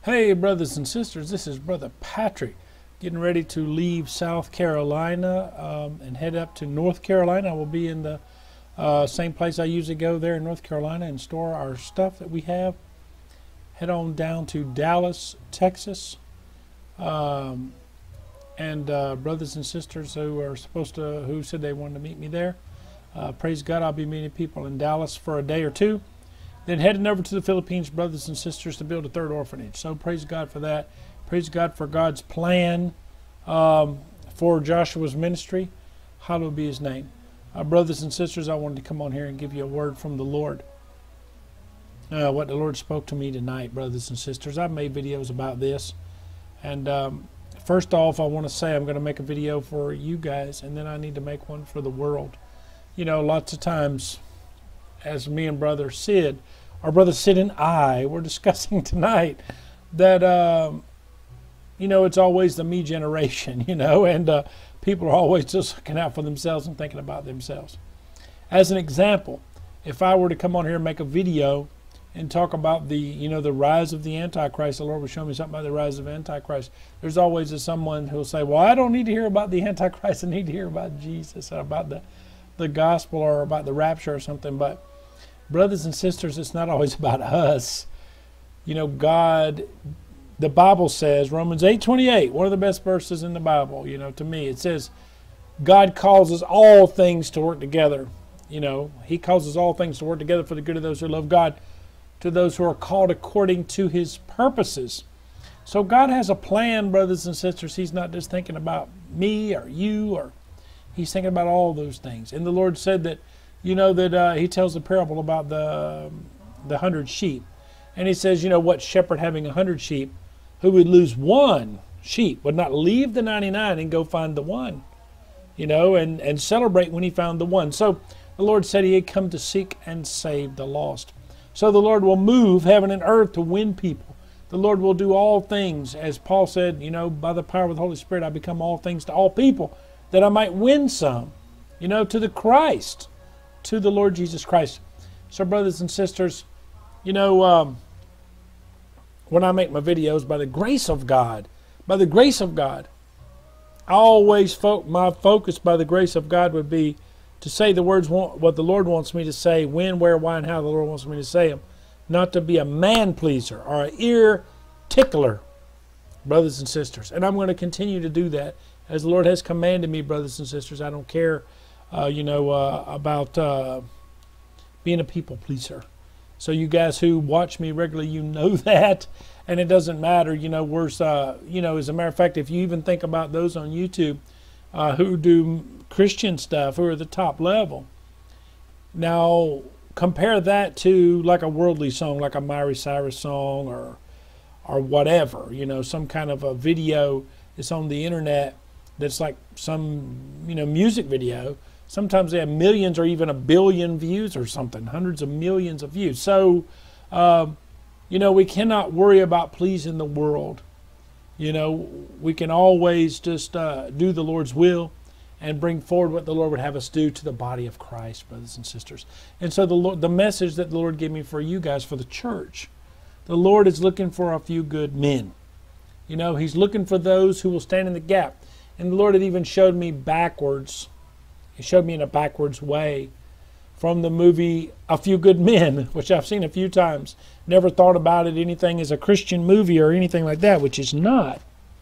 Hey, brothers and sisters, this is Brother Patrick getting ready to leave South Carolina and head up to North Carolina. I will be in the same place I usually go there in North Carolina and store our stuff that we have. Head on down to Dallas, Texas. And brothers and sisters who said they wanted to meet me there. Praise God, I'll be meeting people in Dallas for a day or two. Then heading over to the Philippines, brothers and sisters, to build a third orphanage. So praise God for that. Praise God for God's plan for Joshua's ministry. Hallowed be his name. Brothers and sisters, I wanted to come on here and give you a word from the Lord. What the Lord spoke to me tonight, brothers and sisters. I've made videos about this. And first off, I want to say I'm going to make a video for you guys, and then I need to make one for the world. You know, lots of times, as me and Brother Sid and I were discussing tonight, that, you know, it's always the me generation, you know, and people are always just looking out for themselves and thinking about themselves. As an example, if I were to come on here and make a video and talk about the rise of the Antichrist, the Lord will show me something about the rise of Antichrist, there's always someone who will say, well, I don't need to hear about the Antichrist, I need to hear about Jesus, or about the gospel, or about the rapture or something. But brothers and sisters, it's not always about us. You know, God, the Bible says, Romans 8:28, one of the best verses in the Bible, you know, to me, it says, God causes all things to work together. You know, he causes all things to work together for the good of those who love God, to those who are called according to his purposes. So God has a plan, brothers and sisters. He's not just thinking about me or you, or he's thinking about all those things. And the Lord said that, you know, that he tells the parable about the 100 sheep. And he says, you know, what shepherd having 100 sheep who would lose one sheep would not leave the 99 and go find the one, you know, and celebrate when he found the one. So the Lord said he had come to seek and save the lost. So the Lord will move heaven and earth to win people. The Lord will do all things. As Paul said, you know, by the power of the Holy Spirit, I become all things to all people, that I might win some, you know, to the Christ, to the Lord Jesus Christ. So brothers and sisters, you know, when I make my videos, by the grace of God, I always my focus by the grace of God would be to say the words what the Lord wants me to say, when, where, why, and how the Lord wants me to say them. Not to be a man pleaser or an ear tickler, brothers and sisters. And I'm going to continue to do that as the Lord has commanded me, brothers and sisters. I don't care, you know, about being a people pleaser. So you guys who watch me regularly, you know that. And it doesn't matter, you know, you know, as a matter of fact, if you even think about those on YouTube who do Christian stuff, who are the top level. Now, compare that to like a worldly song, like a Miley Cyrus song, or whatever, you know, some kind of a video that's on the internet that's like some, you know, music video. Sometimes they have millions or even 1 billion views or something, hundreds of millions of views. So, you know, we cannot worry about pleasing the world. You know, we can always just do the Lord's will and bring forward what the Lord would have us do to the body of Christ, brothers and sisters. And so the message that the Lord gave me for you guys, for the church, the Lord is looking for a few good men. You know, he's looking for those who will stand in the gap. And the Lord had even showed me backwards. He showed me in a backwards way from the movie A Few Good Men, which I've seen a few times. Never thought about it anything as a Christian movie or anything like that, which is not.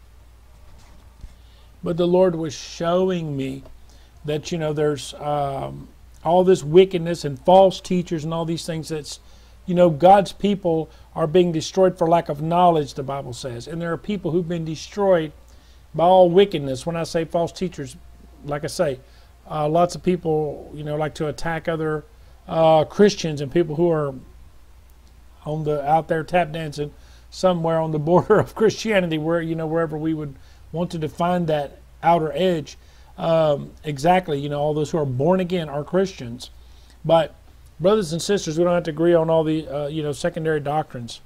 But the Lord was showing me that, you know, there's all this wickedness and false teachers and all these things that's, you know, God's people are being destroyed for lack of knowledge, the Bible says. And there are people who've been destroyed by all wickedness. When I say false teachers, like I say, lots of people, you know, like to attack other Christians and people who are out there tap dancing somewhere on the border of Christianity, where, you know, wherever we would want to define that outer edge. Exactly, you know, all those who are born again are Christians. But brothers and sisters, we don't have to agree on all the you know, secondary doctrines.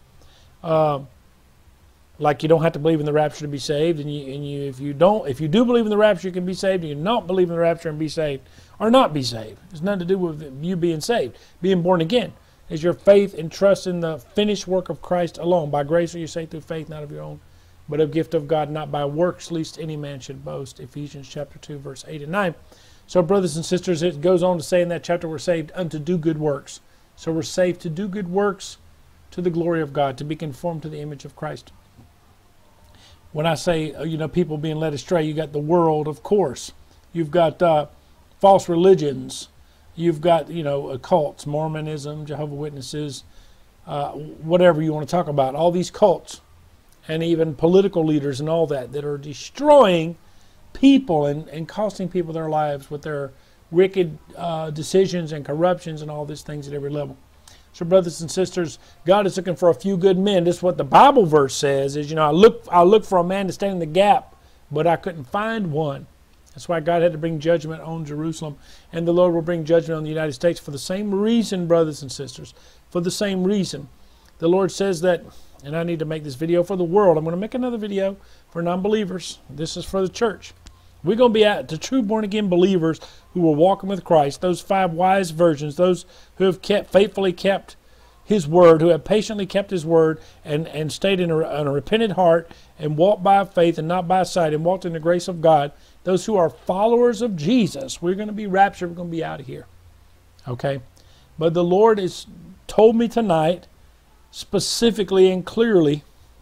Like you don't have to believe in the rapture to be saved, and if you do believe in the rapture, you can be saved. And you don't believe in the rapture and be saved, or not be saved. It's nothing to do with you being saved, being born again. is your faith and trust in the finished work of Christ alone. By grace are you saved through faith, not of your own, but a gift of God, not by works, lest any man should boast. Ephesians chapter 2, verse 8 and 9. So brothers and sisters, it goes on to say in that chapter, we're saved unto do good works. So we're saved to do good works to the glory of God, to be conformed to the image of Christ. When I say, people being led astray, you got the world, of course. You've got false religions. You've got, cults, Mormonism, Jehovah's Witnesses, whatever you want to talk about. All these cults and even political leaders and all that are destroying people and costing people their lives with their wicked decisions and corruptions and all these things at every level. So brothers and sisters, God is looking for a few good men. This is what the Bible verse says, is, I look for a man to stand in the gap, but I couldn't find one. That's why God had to bring judgment on Jerusalem. And the Lord will bring judgment on the United States for the same reason, brothers and sisters. For the same reason. The Lord says that, and I need to make this video for the world. I'm going to make another video for non-believers. This is for the church. We're going to be at the true born-again believers who are walking with Christ, those 5 wise virgins, those who have faithfully kept His word, who have patiently kept His word and stayed in a repentant heart and walked by faith and not by sight and walked in the grace of God. Those who are followers of Jesus, we're going to be raptured, we're going to be out of here. Okay? But the Lord has told me tonight, specifically and clearly,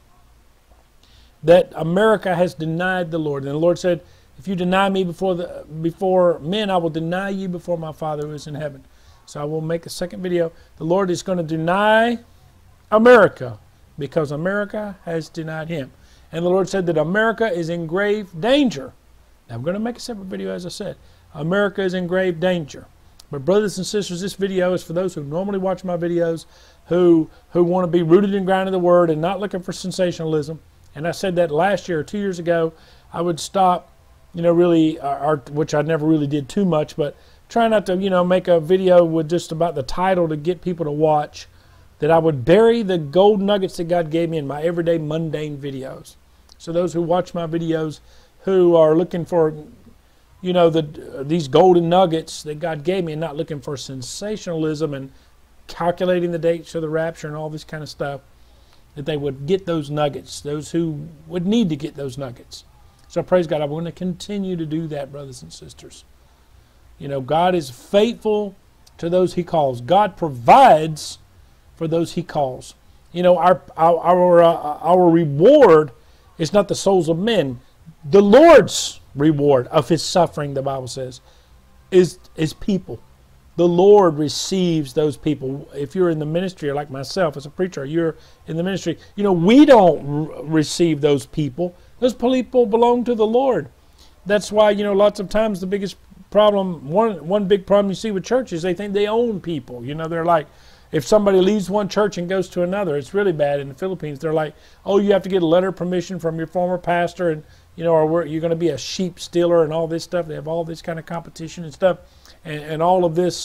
that America has denied the Lord. And the Lord said, if you deny me before men, I will deny you before my Father who is in heaven. So I will make a second video. The Lord is going to deny America because America has denied Him. And the Lord said that America is in grave danger. Now, I'm going to make a separate video, as I said. America is in grave danger. But brothers and sisters, this video is for those who normally watch my videos, who want to be rooted and grounded in the Word and not looking for sensationalism. And I said that last year or 2 years ago, I would stop, really, which I never really did too much, but try not to, make a video with just about the title to get people to watch, that I would bury the gold nuggets that God gave me in my everyday mundane videos. So those who watch my videos who are looking for, these golden nuggets that God gave me and not looking for sensationalism and calculating the dates of the rapture and all this kind of stuff, that they would get those nuggets, those who would need to get those nuggets. So praise God, I'm going to continue to do that, brothers and sisters. God is faithful to those He calls. God provides for those He calls. Our reward is not the souls of men. The Lord's reward of His suffering, the Bible says, is people. The Lord receives those people. If you're in the ministry, or like myself as a preacher, you're in the ministry, we don't receive those people. Those people belong to the Lord. That's why, lots of times the biggest problem, one big problem you see with churches, they think they own people. They're like, if somebody leaves one church and goes to another, it's really bad in the Philippines. They're like, oh, you have to get a letter of permission from your former pastor, and or you're going to be a sheep stealer and all this stuff. They have all this kind of competition and stuff, and all of this,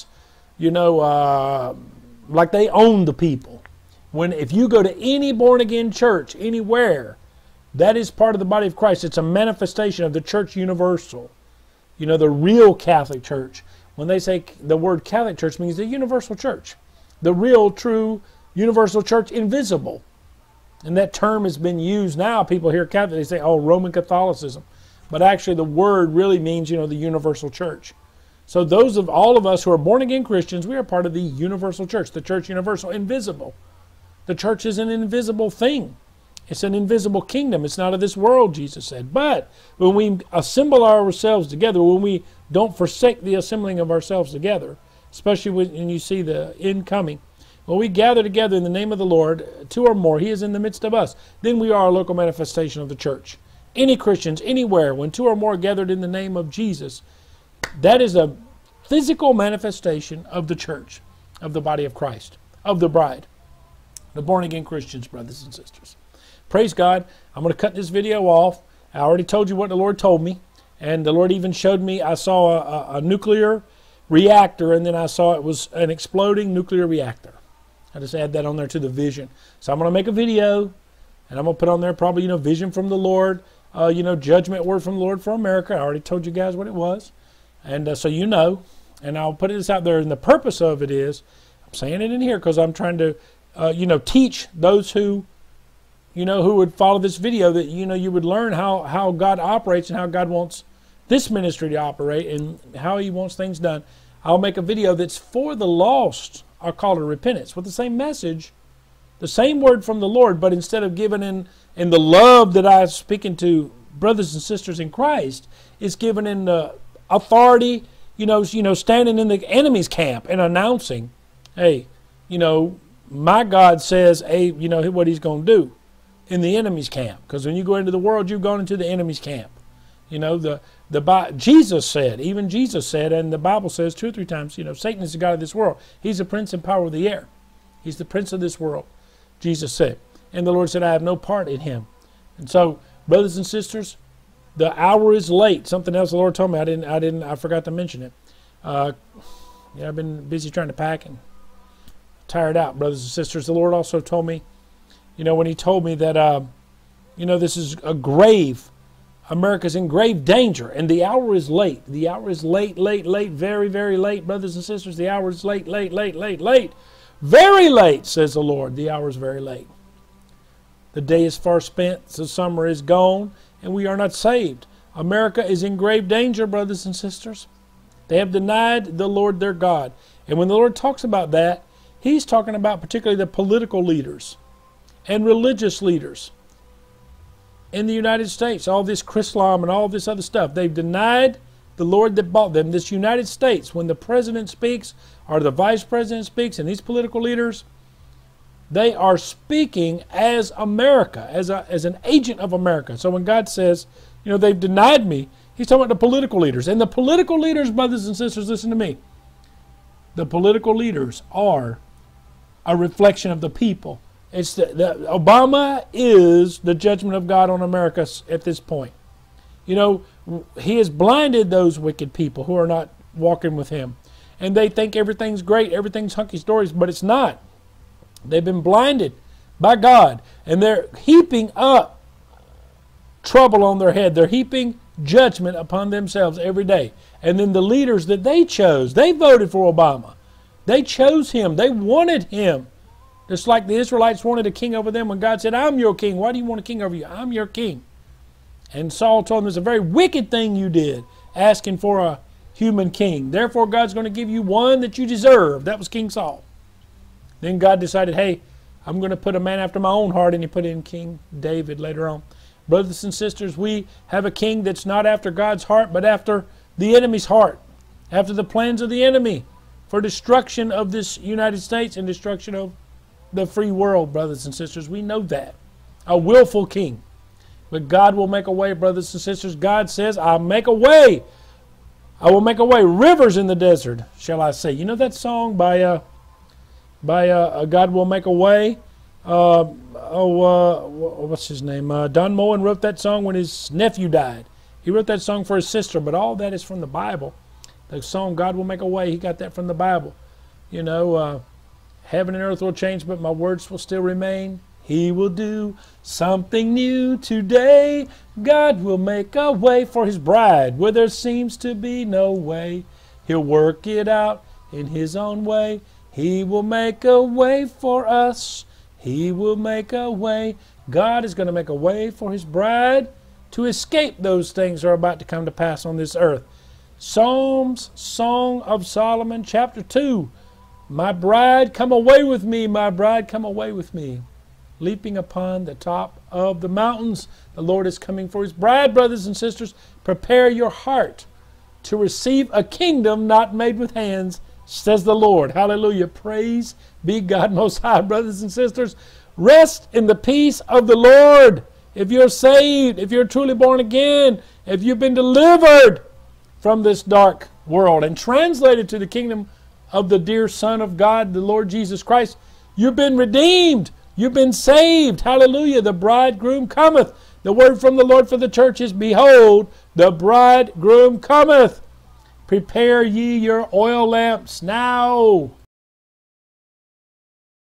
like they own the people. If you go to any born again church anywhere, that is part of the body of Christ. It's a manifestation of the church universal. The real Catholic Church. When they say the word Catholic Church, means the universal church. The real, true, universal church, invisible. And that term has been used now. People hear Catholic, they say, oh, Roman Catholicism. But actually the word really means, the universal church. So all of us who are born again Christians, we are part of the universal church, the church universal, invisible. The church is an invisible thing. It's an invisible kingdom. It's not of this world, Jesus said. But when we assemble ourselves together, when we don't forsake the assembling of ourselves together, especially when you see the end coming, when we gather together in the name of the Lord, 2 or more, He is in the midst of us, then we are a local manifestation of the church. Any Christians, anywhere, when 2 or more are gathered in the name of Jesus, that is a physical manifestation of the church, of the body of Christ, of the bride, the born-again Christians, brothers and sisters. Praise God. I'm going to cut this video off. I already told you what the Lord told me, and the Lord even showed me, I saw a nuclear reactor, and then I saw it was an exploding nuclear reactor. I just add that on there to the vision. So I'm going to make a video, and I'm going to put on there probably, vision from the Lord, judgment word from the Lord for America. I already told you guys what it was. And so and I'll put this out there, and the purpose of it is, I'm saying it in here because I'm trying to, teach those who, who would follow this video, that, you would learn how God operates and how God wants this ministry to operate and how He wants things done. I'll make a video that's for the lost, I'll call it repentance, with the same message, the same word from the Lord, but instead of giving in the love that I'm speaking to brothers and sisters in Christ, it's given in the authority, standing in the enemy's camp and announcing, hey, my God says, hey, what He's going to do in the enemy's camp. Because when you go into the world, you've gone into the enemy's camp. Jesus said, even Jesus said, and the Bible says 2 or 3 times, Satan is the god of this world. He's the prince and power of the air. He's the prince of this world, Jesus said. And the Lord said, I have no part in him. And so, brothers and sisters, the hour is late. Something else the Lord told me, I forgot to mention it. I've been busy trying to pack and tired out, brothers and sisters. The Lord also told me, when He told me that, this is a grave, America's in grave danger, and the hour is late. The hour is late, very, very late, brothers and sisters. The hour is late. Very late, says the Lord. The hour is very late. The day is far spent, the summer is gone, and we are not saved. America is in grave danger, brothers and sisters. They have denied the Lord their God. And when the Lord talks about that, He's talking about particularly the political leaders and religious leaders in the United States, all this Chrislam and all this other stuff. They've denied the Lord that bought them. This United States, when the president speaks or the vice president speaks and these political leaders, they are speaking as America, as an agent of America. So when God says, they've denied me, He's talking about the political leaders. And the political leaders, brothers and sisters, listen to me. The political leaders are a reflection of the people. It's Obama is the judgment of God on America at this point. He has blinded those wicked people who are not walking with Him. And they think everything's great, everything's hunky-dory, but it's not. They've been blinded by God, and they're heaping up trouble on their head. They're heaping judgment upon themselves every day. And then the leaders that they chose, they voted for Obama. They chose him. They wanted him. Just like the Israelites wanted a king over them when God said, I'm your king. Why do you want a king over you? I'm your king. And Saul told them, it's a very wicked thing you did, asking for a human king. Therefore, God's going to give you one that you deserve. That was King Saul. Then God decided, hey, I'm going to put a man after my own heart, and He put in King David later on. Brothers and sisters, we have a king that's not after God's heart, but after the enemy's heart, after the plans of the enemy for destruction of this United States and destruction of the free world, brothers and sisters. We know that. A willful king. But God will make a way, brothers and sisters. God says, I'll make a way. I will make a way. Rivers in the desert, shall I say. You know that song by God Will Make a Way? What's his name? Don Moen wrote that song when his nephew died. He wrote that song for his sister, but all that is from the Bible. The song, God Will Make a Way, he got that from the Bible. Heaven and earth will change, but my words will still remain. He will do something new today. God will make a way for His bride where there seems to be no way. He'll work it out in His own way. He will make a way for us. He will make a way. God is going to make a way for His bride to escape those things that are about to come to pass on this earth. Psalms, Song of Solomon, chapter 2. My bride, come away with me. My bride, come away with me. Leaping upon the top of the mountains. The Lord is coming for His bride, brothers and sisters. Prepare your heart to receive a kingdom not made with hands, says the Lord. Hallelujah. Praise be God Most High, brothers and sisters. Rest in the peace of the Lord. If you're saved, if you're truly born again, if you've been delivered from this dark world and translated to the kingdom of the dear Son of God, the Lord Jesus Christ, you've been redeemed. You've been saved. Hallelujah. The bridegroom cometh. The word from the Lord for the church is, behold, the bridegroom cometh. Prepare ye your oil lamps now.